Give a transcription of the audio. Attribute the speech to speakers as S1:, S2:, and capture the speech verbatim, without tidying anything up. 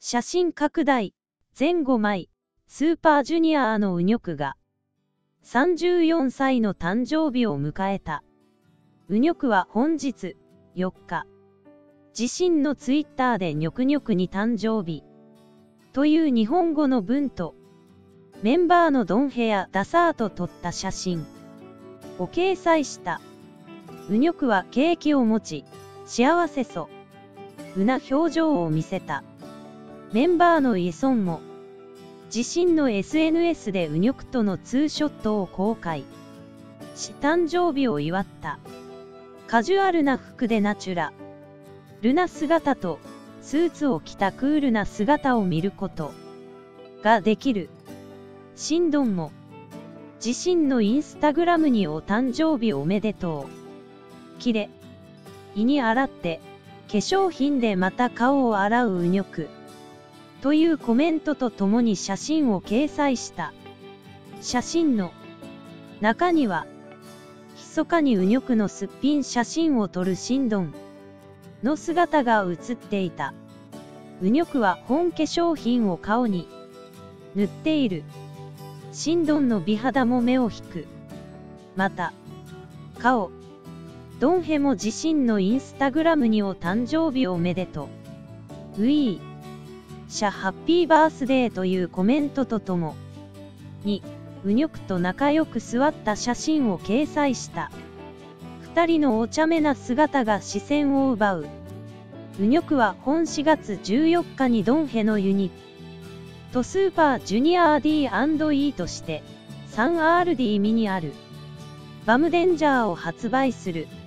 S1: 写真拡大、全ごまい、スーパージュニアのウニョクが、さんじゅうよんさいの誕生日を迎えた。ウニョクは本日、よっか、自身のツイッターでニョクニョクに誕生日、という日本語の文と、メンバーのドンヘやダサーと撮った写真を掲載した。ウニョクはケーキを持ち、幸せそう、うな表情を見せた。メンバーのイソンも、自身の エスエヌエス でウニョクとのツーショットを公開し、誕生日を祝った。カジュアルな服でナチュラルな姿と、スーツを着たクールな姿を見ることができる。シンドンも、自身のインスタグラムにお誕生日おめでとう。きれいに洗って、化粧品でまた顔を洗うウニョク。というコメントとともに写真を掲載した。写真の中には、密かにウニョクのすっぴん写真を撮るシンドンの姿が写っていた。ウニョクは本化粧品を顔に塗っている。シンドンの美肌も目を引く。また、顔、ドンヘも自身のインスタグラムにお誕生日おめでとう。ウィー。シャハッピーバースデーというコメントとともに、ウニョクと仲良く座った写真を掲載した。二人のお茶目な姿が視線を奪う。ウニョクは本しがつじゅうよっかにドンヘのユニットスーパージュニア ディーアンドイー として スリーアールディー ミニあるバムデンジャーを発売する。